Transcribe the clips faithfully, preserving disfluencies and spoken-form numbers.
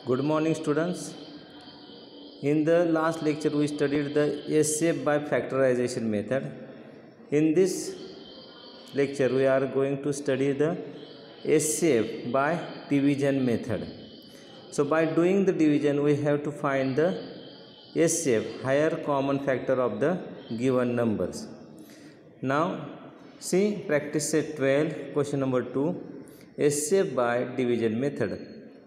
Good morning, students. In the last lecture, we studied the S shape by factorization method. In this lecture, we are going to study the S shape by division method. So, by doing the division, we have to find the S shape, higher common factor of the given numbers. Now, see practice set twelve, question number two, S shape by division method.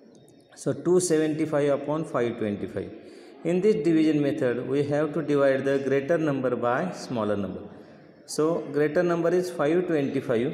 So two hundred seventy-five upon five hundred twenty-five. In this division method, we have to divide the greater number by smaller number. So greater number is five hundred twenty-five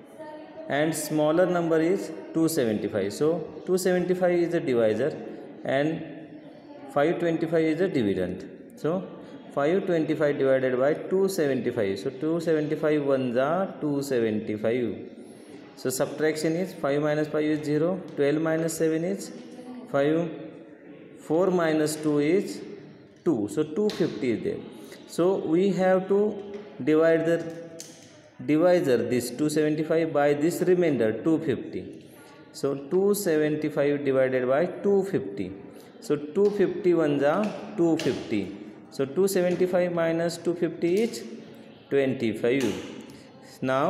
and smaller number is two hundred seventy-five. So two hundred seventy-five is the divisor and five hundred twenty-five is the dividend. So five hundred twenty-five divided by two hundred seventy-five. So two hundred seventy-five ones are two hundred seventy-five. So subtraction is five minus five is zero, twelve minus seven is five, four minus two is two. So two hundred fifty is there. So we have to divide the divisor this two hundred seventy-five by this remainder two hundred fifty. So two hundred seventy-five divided by two hundred fifty. So two hundred fifty ones are two hundred fifty. So two hundred seventy-five minus two hundred fifty is twenty-five. Now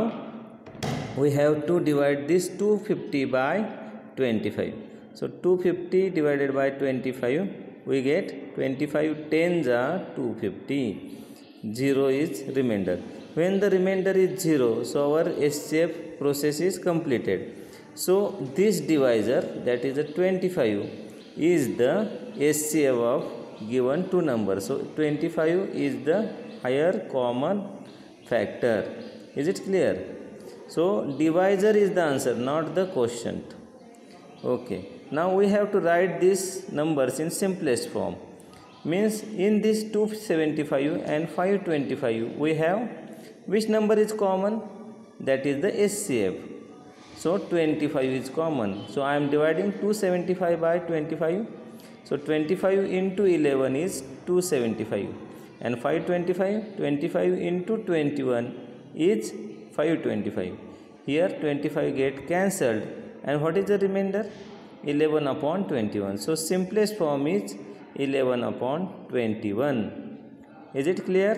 we have to divide this two hundred fifty by twenty-five. So two hundred fifty divided by twenty-five, we get twenty-five tens are two hundred fifty. zero is remainder. When the remainder is zero, so our S shape process is completed. So this divisor, that is a twenty-five, is the S shape of given two numbers. So twenty-five is the higher common factor. Is it clear? So divisor is the answer, not the quotient. Okay. Now we have to write these numbers in simplest form. Means in this two hundred seventy-five and five hundred twenty-five, we have which number is common? That is the S shape. So twenty-five is common. So I am dividing two hundred seventy-five by twenty-five. So twenty-five into eleven is two hundred seventy-five. And five hundred twenty-five, twenty-five into twenty-one is five hundred twenty-five. Here twenty-five get cancelled. And what is the remainder? eleven upon twenty-one. So simplest form is eleven upon twenty-one. Is it clear?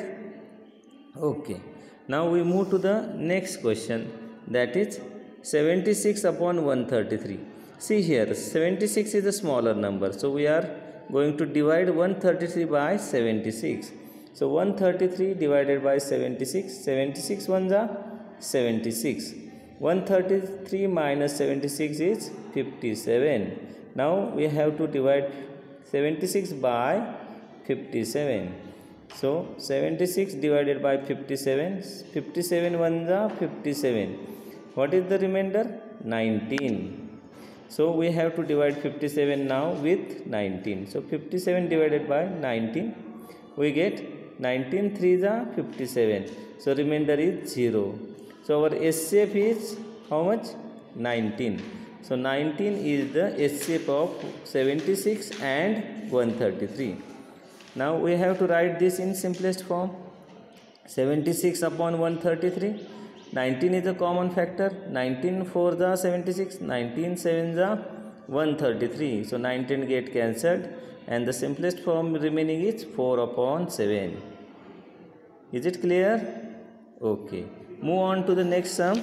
Okay. Now we move to the next question, that is seventy-six upon one hundred thirty-three. See here, seventy-six is a smaller number. So we are going to divide one hundred thirty-three by seventy-six. So one hundred thirty-three divided by seventy-six. seventy-six ones are seventy-six. one hundred thirty-three minus seventy-six is fifty-seven. Now we have to divide seventy-six by fifty-seven. So seventy-six divided by fifty-seven. fifty-seven ones are fifty-seven. What is the remainder? nineteen. So we have to divide fifty-seven now with nineteen. So fifty-seven divided by nineteen. We get nineteen threes are fifty-seven. So remainder is zero. So our S shape is how much? nineteen. So nineteen is the S shape of seventy-six and one hundred thirty-three. Now we have to write this in simplest form. seventy-six upon one hundred thirty-three. nineteen is a common factor. nineteen fours are seventy-six. nineteen sevens are one hundred thirty-three. So nineteen get cancelled. And the simplest form remaining is four upon seven. Is it clear? Okay. Move on to the next sum,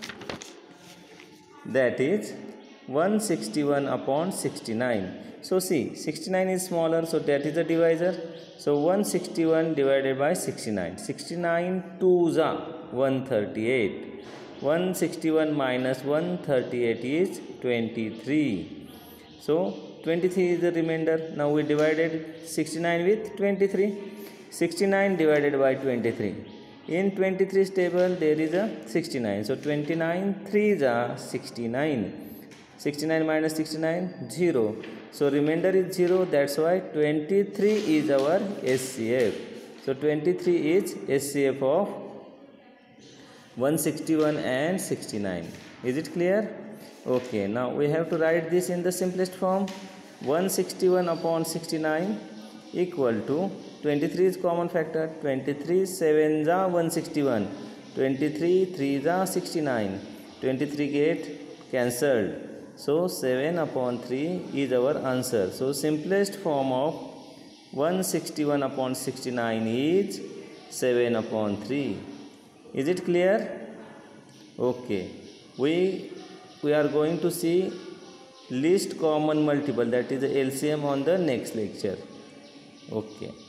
that is one hundred sixty-one upon sixty-nine. So see, sixty-nine is smaller, so that is the divisor. So one hundred sixty-one divided by sixty-nine. sixty-nine twos are one hundred thirty-eight. one hundred sixty-one minus one hundred thirty-eight is twenty-three. So twenty-three is the remainder. Now we divided sixty-nine with twenty-three. sixty-nine divided by twenty-three. In twenty-three's table there is a sixty-nine. So twenty-nine threes are sixty-nine. sixty-nine minus sixty-nine, zero. So remainder is zero. That's why twenty-three is our S shape. So twenty-three is S shape of one hundred sixty-one and sixty-nine. Is it clear? Okay. Now we have to write this in the simplest form. one hundred sixty-one upon sixty-nine equal to twenty-three is common factor. twenty-three sevens are one hundred sixty-one. twenty-three threes are sixty-nine. twenty-three get cancelled. So seven upon three is our answer. So simplest form of one hundred sixty-one upon sixty-nine is seven upon three. Is it clear? Okay. We we are going to see least common multiple, that is the L C M, on the next lecture. Okay.